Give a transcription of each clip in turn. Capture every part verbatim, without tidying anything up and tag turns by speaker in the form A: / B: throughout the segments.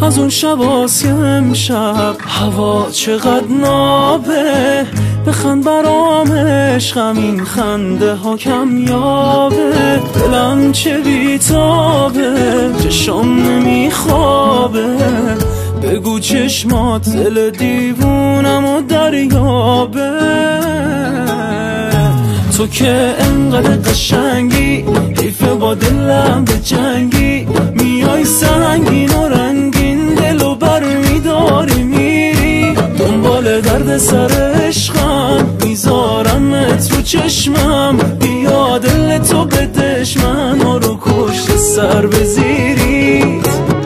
A: از اون شباسی امشب هوا چقدر نابه، بخند برام عشقم این خنده ها کمیابه. دلم چه بیتابه، چشم نمیخوابه، بگو چشمات دل دیوونم و دریابه. تو که انقدر قشنگی، حیفه با دلم به جنگی، میای سنگین و رنگین دلو بر میداری میری. دنبال درد سر عشقم میذارمت رو چشمم، بیا دل تو بدش منو رو کشت سر بزیری.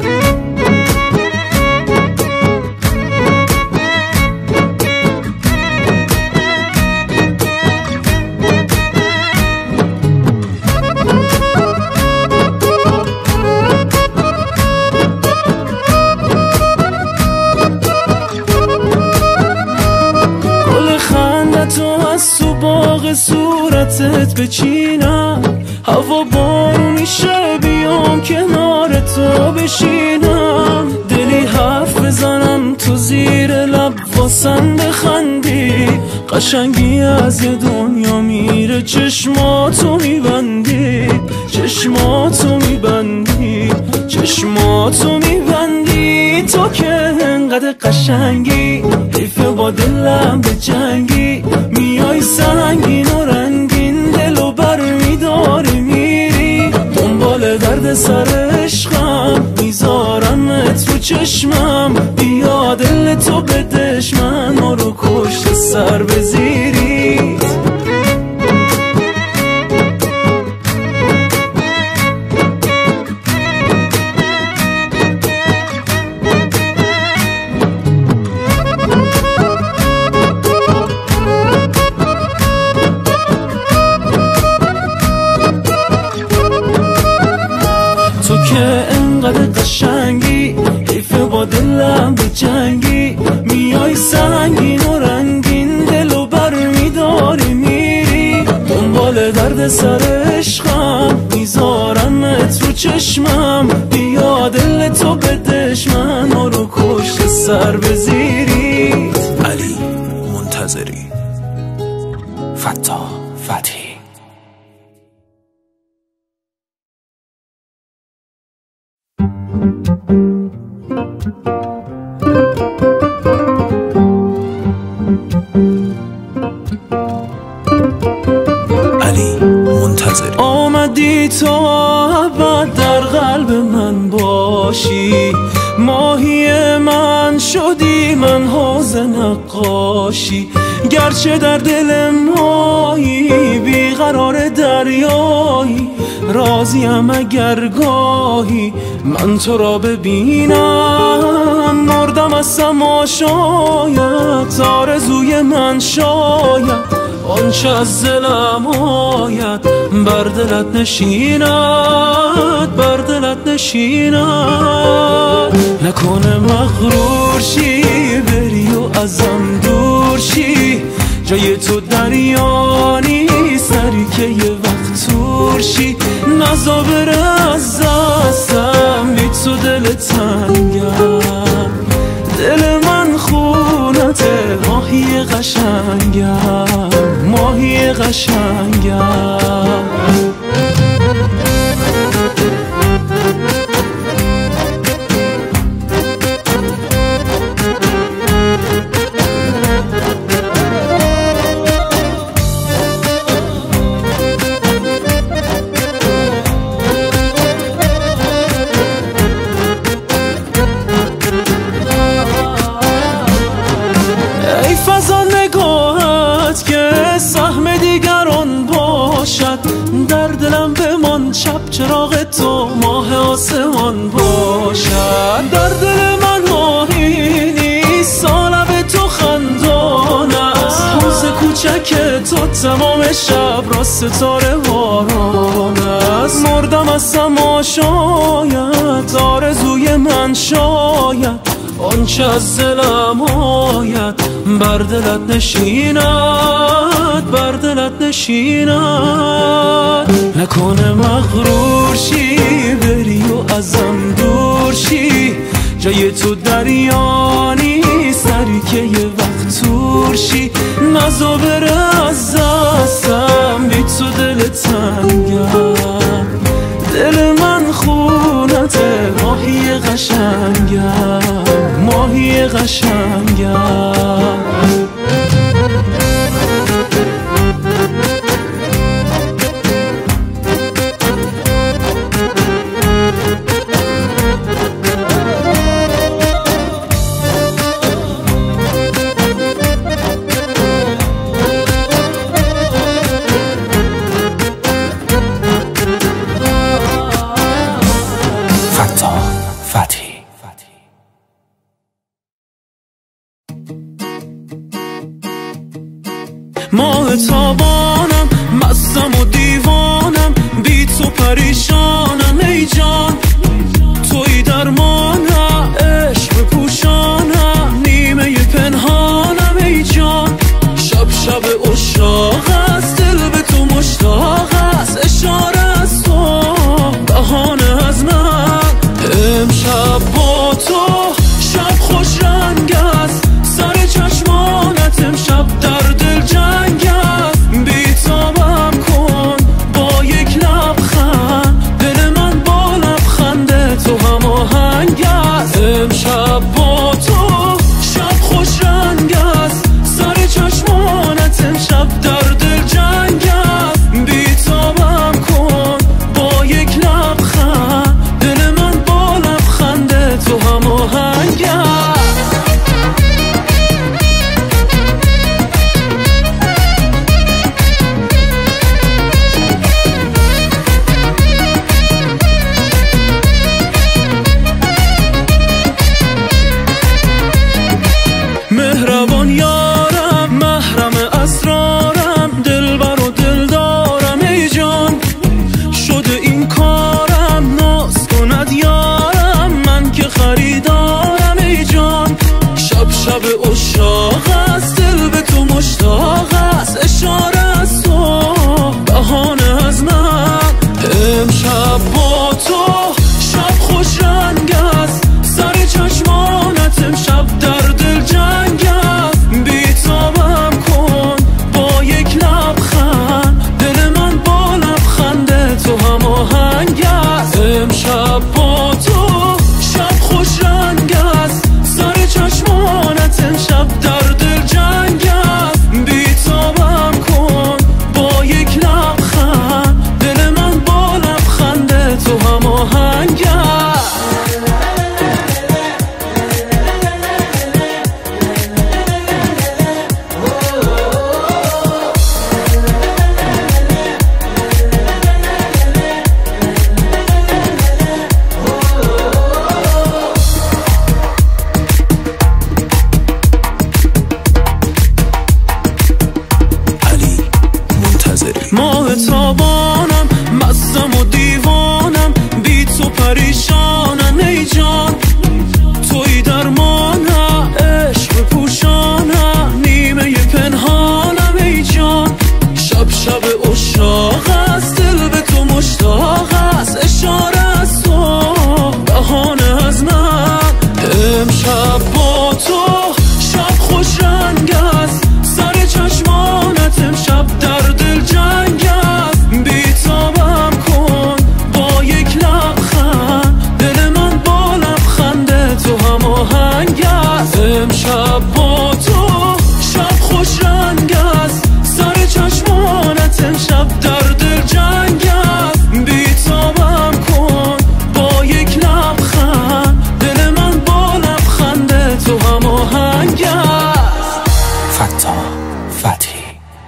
A: صورتت بچینم، هوا بارونی شه بیام کنار تو بشینم. دلی حرف بزنم تو زیر لب واسم بخندی، قشنگی از یه دنیا میره چشماتو میبندی، چشماتو میبندی، چشماتو میبندی. تو که انقدر قشنگی، حیفه با دلم به جنگی، میای سنگین و رنگین دلو بر میداری میری. دنبال درد سر عشقم میذارمت رو چشمم، بیا دل تو بدش منو رو کشت سر بزیری. انقدر قشنگی، حیفه با دلم به جنگی، میای سنگین و رنگین دلو بر میداری میری. دنبال درد سر عشقم میذارمت رو چشمم، بیا دل تو بدش منو رو کشت سر بزیری.
B: علی منتظری، فتا فتحی.
C: علی منتظری.
A: آمدی تو ابد در قلب من باشی، ماهی من شدی من حوض نقاشی. گرچه در دل مایی بیقرار دریایی، راضیم اگر گاهی من تو را ببینم. مردم از تماشایت، آرزوی من شاید آنچه از دلم آید بر دلت نشیند، بر دلت نشیند. نکنه مغرور شی بری و ازم دور شی، جای تو دریا نیست نری که یه وقت تور شی. نزا بره از دستم بی تو دل تنگم، دل من خونته ماهی قشنگم، ماهی قشنگم. در دلم بمان شب چراغ تو ماه آسمان باشد. در دل من ماهی نیست سالب تو خندان است، حوض کوچک تو تمام شب را ستاره باران است. مردم از تماشایت، آرزوی من شاید آنچه از دلم آید بر دلت نشیند، بر دلت نشیند. نکنه مغرور شی بری و ازم دور شی، جای تو دریا نیست، سری که یه وقت تورشی نزا بره از دستم، بی تو دل تنگم، دل من خونته، ماهی قشنگم، ماهی قشنگم. ماه تابانم، مستم و دیوانم، بی تو پریشانم ای جان، توی درمانم، عشق بپوشانم، نیمه پنهانم ای جان. شب شب عشاق است، دل به تو مشتاق است، اشاره از تو، بهانه از من. امشب با تو شب خوش رنگ است، سر چشمانت امشب در دل جنگ است. بی تابم کن با یک لبخند، دل من با لبخند تو هماهنگ است. امشب با تو شب خوش رنگ است، سر چشمانت امشب در دل جنگ است. بی تابم کن با یک لبخند، دل من با لبخند تو هماهنگ است. مهربان یارم، محرم اسرارم، دلبر و دلدارم ای جان، شده این کارم ناز کند یارم، من که خریدارم ای جان. شب شب عشاق است، دل به تو مشتاق است، اشاره از تو، بهانه از من. امشب با تو شب خوش رنگ است، سر چشمانت امشب در دل جنگ است. بی تابم کن با یک لبخند، دل من با لبخند تو هماهنگ است. امشب با تو شب خوش رنگ است، سر چشمانت امشب در دل جنگ است. بی تابم کن با یک لبخند، دل من با لبخند تو هماهنگ است.
C: علی منتظری.
A: ماه تابانم، مستم و دیوانم، بی تو پریشانم ای جان، توی درمانم، عشق بپوشانم، نیمه پنهانم ای جان. شب شب عشاق است، دل به تو مشتاق است، اشاره از تو، بهانه از من. امشب با تو شب خوش رنگ است، سر چشمانت امشب در دل جنگ است. بی تابم کن با یک لبخند، دل من با لبخند تو هماهنگ است. امشب با تو شب خوش رنگ است، سر چشمانت امشب در دل جنگ است. بی تابم کن با یک لبخند، دل من با لبخند تو هماهنگ است.
C: فتاح فتحی.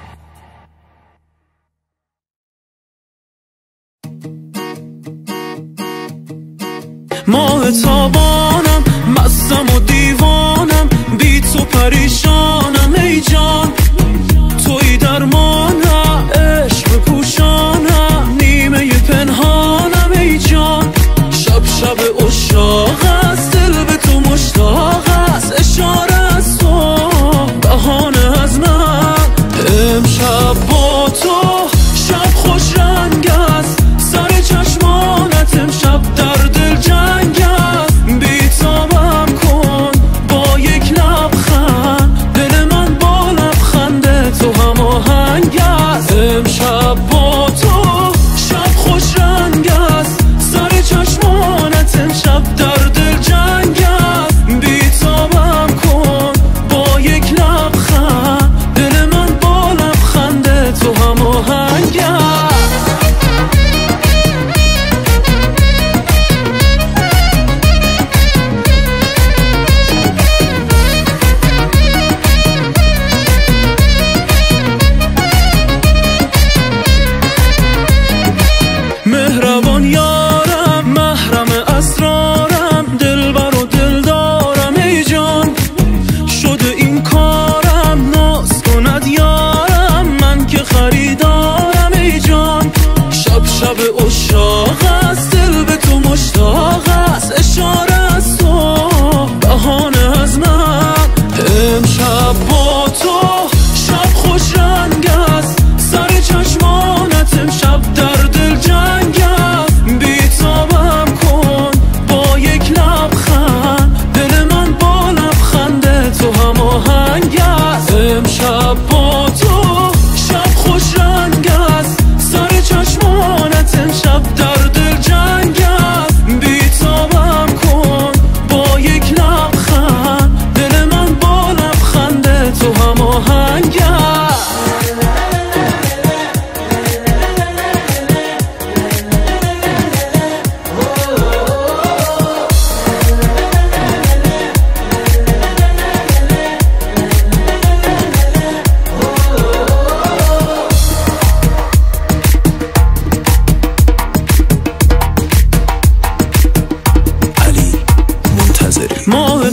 A: ماه تابانم، مستم و دیوانم، بی تو پریشانم ای جان، توی درمانم، عشق بپوشانم، نیمه پنهانم ای جان. شب شب عشاق است، دل به تو مشتاق است، اشاره از تو، بهانه از من. امشب با تو شب خوش رنگ است، سر چشمانت امشب در دل جنگ است. بی تابم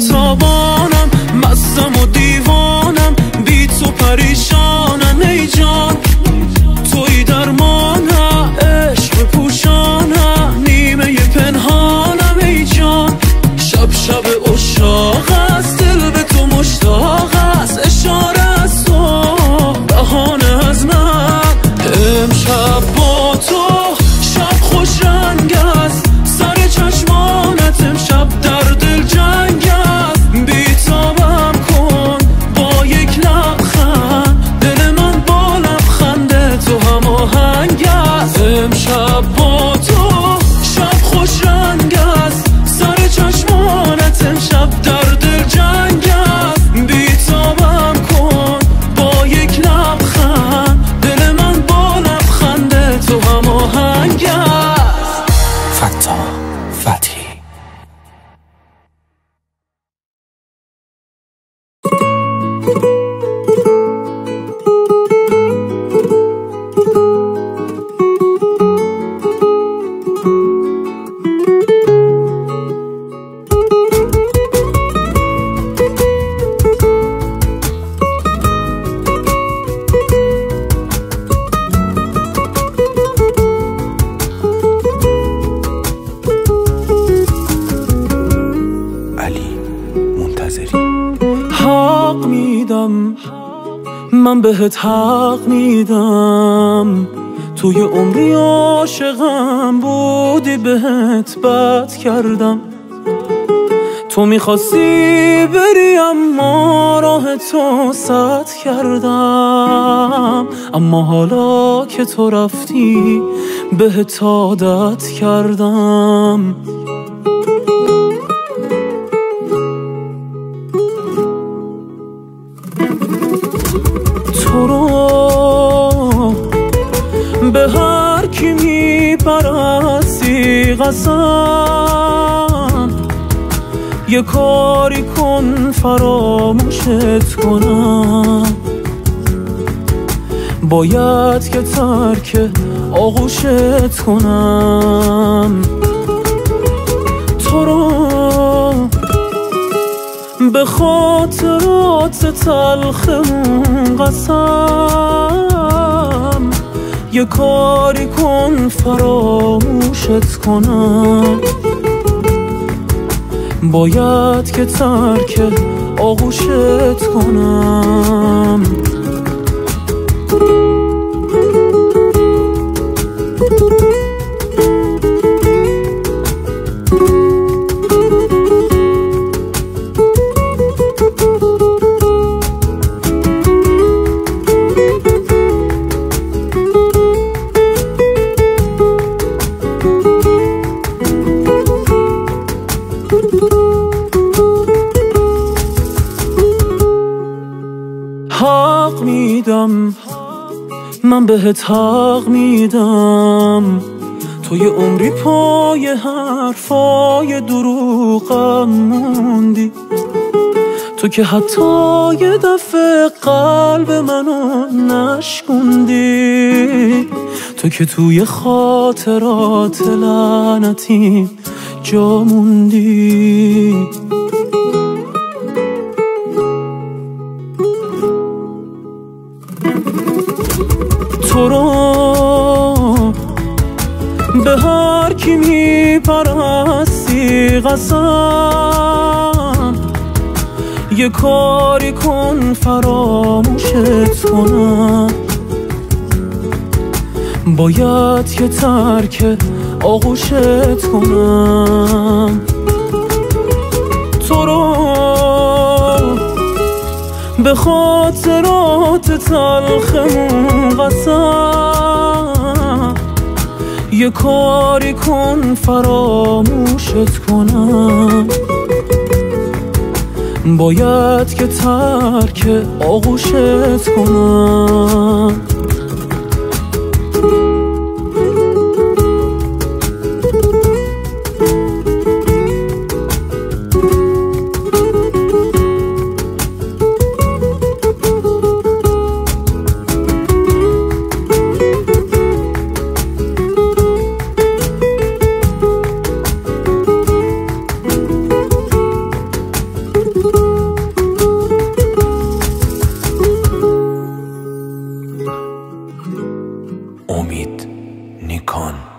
A: بی‌تابانم، مستم و دیوانم، بی تو پریشانم ای جان. توی درمانم، عشق پوشانم، نیمه پنهانم ای جان. شب شب عشاق است، دل به تو مشتاق است، اشاره از تو بهانه از من. امشب با تو شب خوش رنگ است، سر چشمانت امشب در دل جنگ است. بی‌تابم کن با یک لبخند، دل من با لبخند تو هماهنگ است. امشب با تو شب خوش رنگ است، سر چشمانت امشب در دل جنگ است. بی‌تابم کن با یک لبخند، دل من با لبخند تو هماهنگ است.
C: فتا فتحی. علی منتظری.
A: حق میدم، من بهت حق میدم، توی عمری عاشقم بودی بهت بد کردم. تو میخواستی بری اما راه تو سد کردم، اما حالا که تو رفتی بهت عادت کردم. تو رو به هر کی میپرستی قسم، یه کاری کن فراموشت کنم. باید که ترک آغوشت کنم. تو رو به خاطرات تلخمون قسم، یه کاری کن فراموشت کنم. باید که ترک آغوشت کنم. حق میدم، من بهت حق میدم، توی عمری پای حرفای دروغم موندی. تو که حتی یه دفعه قلب منو نشکوندی. تو که توی خاطرات لعنتی جا موندی. تو رو به هر کی میپرستی قسم، یه کاری کن فراموشت کنم. باید که ترک آغوشت کنم. تو رو به خاطرات تلخمون قسم، یه کاری کن فراموشت کنم. باید که ترک آغوشت کنم.
C: امید نیکان.